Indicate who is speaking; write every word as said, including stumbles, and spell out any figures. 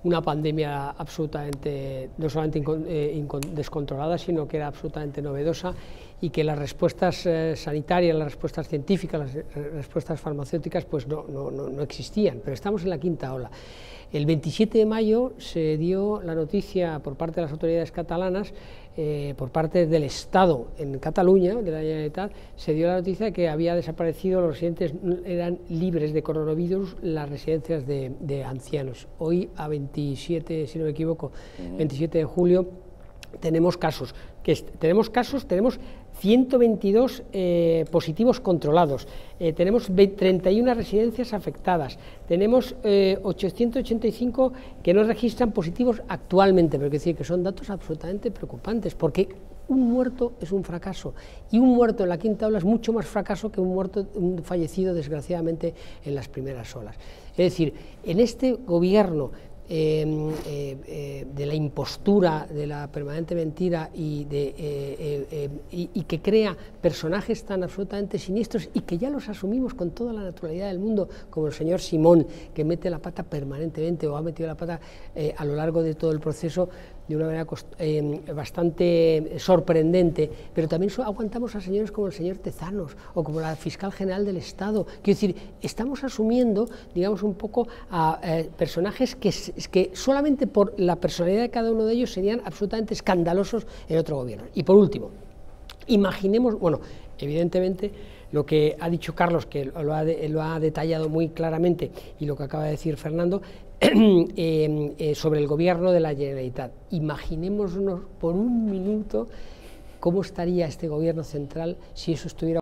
Speaker 1: una pandemia absolutamente, no solamente incon, eh, incon, descontrolada, sino que era absolutamente novedosa, y que las respuestas eh, sanitarias, las respuestas científicas, las eh, respuestas farmacéuticas, pues no, no, no, no existían, pero estamos en la quinta ola. El veintisiete de mayo se dio la noticia por parte de las autoridades catalanas, eh, por parte del Estado en Cataluña, de la Generalitat, se dio la noticia de que había desaparecido, los residentes eran libres de coronavirus, las residencias de, de ancianos. Hoy, a veintisiete, si no me equivoco, veintisiete de julio, tenemos casos, que tenemos casos, tenemos ciento veintidós eh, positivos controlados, eh, tenemos treinta y una residencias afectadas, tenemos eh, ochocientos ochenta y cinco que no registran positivos actualmente, pero hay que decir que son datos absolutamente preocupantes, porque un muerto es un fracaso, y un muerto en la quinta ola es mucho más fracaso que un muerto, un fallecido desgraciadamente en las primeras olas. Es decir, en este gobierno Eh, eh, eh, de la impostura, de la permanente mentira y, de, eh, eh, eh, y, y que crea personajes tan absolutamente siniestros y que ya los asumimos con toda la naturalidad del mundo, como el señor Simón, que mete la pata permanentemente o ha metido la pata eh, a lo largo de todo el proceso de una manera eh, bastante sorprendente, pero también so aguantamos a señores como el señor Tezanos o como la fiscal general del Estado. Quiero decir, estamos asumiendo, digamos, un poco a eh, personajes que, que solamente por la personalidad de cada uno de ellos serían absolutamente escandalosos en otro gobierno. Y por último, imaginemos, bueno, evidentemente lo que ha dicho Carlos, que lo ha, de, lo ha detallado muy claramente, y lo que acaba de decir Fernando, eh, eh, sobre el gobierno de la Generalitat. Imaginémonos por un minuto cómo estaría este gobierno central si eso estuviera